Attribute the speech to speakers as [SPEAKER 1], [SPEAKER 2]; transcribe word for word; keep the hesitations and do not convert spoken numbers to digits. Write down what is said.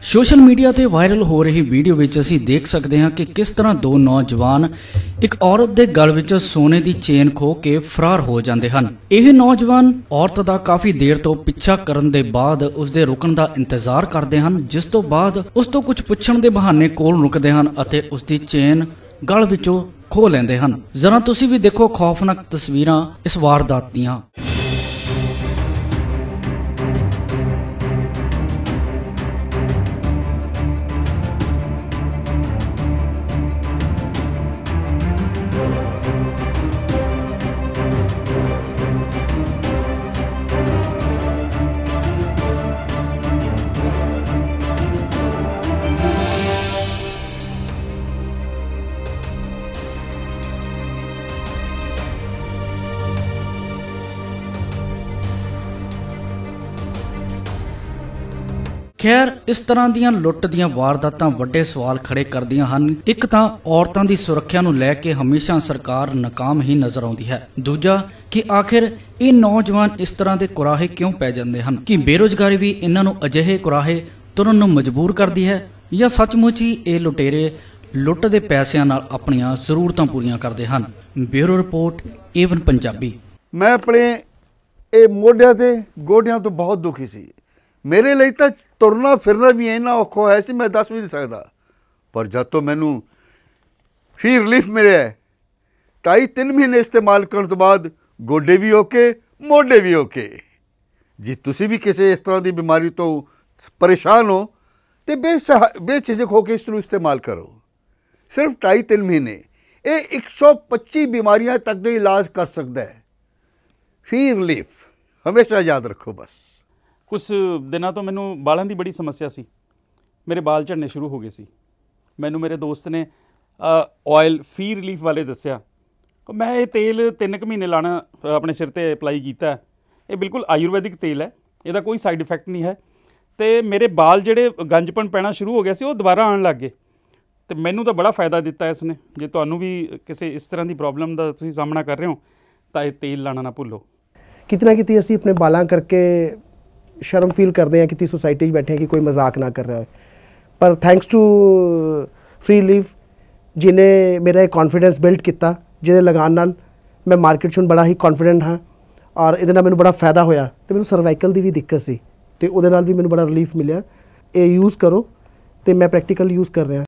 [SPEAKER 1] Social media ते viral हो रही वीडियो विच असीं देख सकते हैं कि किस तरह दो नौजवान एक औरत दे गल विच सोने दी चेन खो के फरार हो जाते हैं। यह नौजवान औरत दा काफी देर तो पिछा करन दे बाद उसदे रुकण दा इंतजार करते हैं, जिस तो बाद उस तो कुछ पुछण दे बहाने कोल रुकते हैं अते उसदी चेन गल विचों खो लेंदे हैं। जरा तुसीं भी देखो खौफनाक तस्वीरां इस वारदात दीआं। खैर, इस तरह दीयां लुੱਟ ਦੀਆਂ ਵਾਰਦਾਤਾਂ ਵੱਡੇ ਸਵਾਲ ਖੜੇ ਕਰਦੀਆਂ ਹਨ। ਇੱਕ ਤਾਂ ਔਰਤਾਂ ਦੀ ਸੁਰੱਖਿਆ ਨੂੰ ਲੈ ਕੇ ਹਮੇਸ਼ਾ ਸਰਕਾਰ ਨਾਕਾਮ ਹੀ ਨਜ਼ਰ ਆਉਂਦੀ ਹੈ। ਦੂਜਾ ਕਿ ਆਖਿਰ ਇਹ ਨੌਜਵਾਨ ਇਸ ਤਰ੍ਹਾਂ ਦੇ ਕੁਰਾਹੇ ਕਿਉਂ ਪੈ ਜਾਂਦੇ ਹਨ? ਕਿ ਬੇਰੁਜ਼ਗਾਰੀ ਵੀ ਇਹਨਾਂ ਨੂੰ ਅਜਿਹੇ ਕੁਰਾਹੇ ਤੁਰਨ ਨੂੰ ਮਜਬੂਰ ਕਰਦੀ ਹੈ ਜਾਂ ਸੱਚਮੁੱਚ ਹੀ ਇਹ ਲੁਟੇਰੇ ਲੁੱਟ ਦੇ ਪੈਸਿਆਂ ਨਾਲ ਆਪਣੀਆਂ ਜ਼ਰੂਰਤਾਂ ਪੂਰੀਆਂ ਕਰਦੇ ਹਨ? ਬਿਊਰੋ ਰਿਪੋर्ट ਏਵਨ ਪੰਜਾਬੀ।
[SPEAKER 2] मैं अपने ਇਹ ਮੋਢਿਆਂ ਤੇ ਗੋਡਿਆਂ ਤੋਂ ਬਹੁਤ ਦੁਖੀ ਸੀ। मेरे लिए तो तुरना फिरना भी इन्ना औखा है सी, मैं दस भी नहीं सकता। पर जब तो मैनू फ्री रिलीफ मिले ढाई तीन महीने इस्तेमाल करने तो बाद गोडे भी ओके मोढे भी ओके। जी तुसी भी किसी इस तरह की बीमारी तो परेशान हो तो बेसहा बेझिझक होकर इसनूं इस्तेमाल करो। सिर्फ ढाई तीन महीने ये एक सौ पच्ची बीमारियां तक का इलाज कर सकता है। फ्री रिलीफ हमेशा याद रखो। बस
[SPEAKER 3] कुछ दिनों तो मैनू बालों की बड़ी समस्या सी, मेरे बाल झड़ने शुरू हो गए सी। मैनू मेरे दोस्त ने ऑयल फ्री रिलीफ वाले दसिया। मैं ये तेल तीन क महीने लाना अपने सिर ते अप्लाई किया। ये बिल्कुल आयुर्वैदिक तेल है, इसका कोई साइड इफैक्ट नहीं है। तो मेरे बाल जिहड़े गंजपन पैना शुरू हो गया सी, वो दोबारा आने लग गए। तो मैनू तो बड़ा फायदा दिता इसने। जे तुहानू भी किसी इस तरह की प्रॉब्लम का तुसीं सामना कर रहे हो तो ये तेल लाना ना भुल्लो।
[SPEAKER 4] कितना कितनी असीं अपने बालों करके शर्म फील करते हैं कि सोसाइटी बैठे हैं कि कोई मजाक ना कर रहा है। पर थैंक्स टू फ्री रिलीफ जिन्हें मेरा एक कॉन्फिडेंस बिल्ड किया, जिहदे लगान नाल मैं मार्केट 'ਚ बड़ा ही कॉन्फिडेंट हाँ। और इहदे नाल मैनूं बड़ा फायदा होया। तो मैनूं सर्वाइकल की भी दिक्कत सी, तो उहदे नाल भी मैनूं बड़ा रिलीफ मिलिया। ये यूज़ करो तो मैं प्रैक्टिकल यूज़ कर रहा।